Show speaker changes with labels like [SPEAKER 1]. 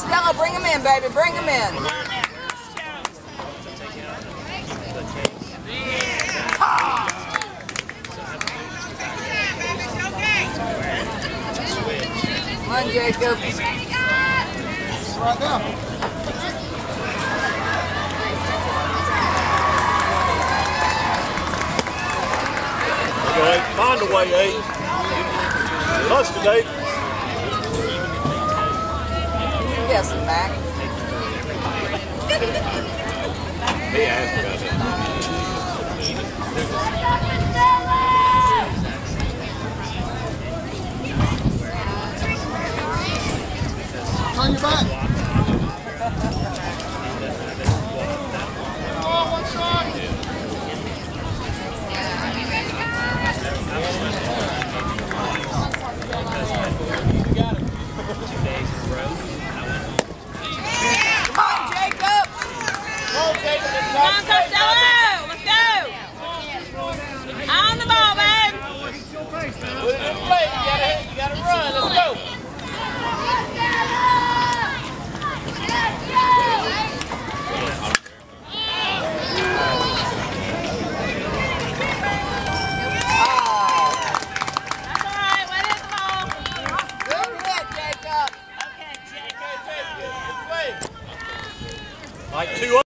[SPEAKER 1] Stella, bring him in, baby. Bring him in. Come on, Jacob.
[SPEAKER 2] Right now.
[SPEAKER 3] Okay, find a way, eh? Busted, eh?
[SPEAKER 1] Yes, Mac.
[SPEAKER 3] He asked about it.
[SPEAKER 2] Turn your back.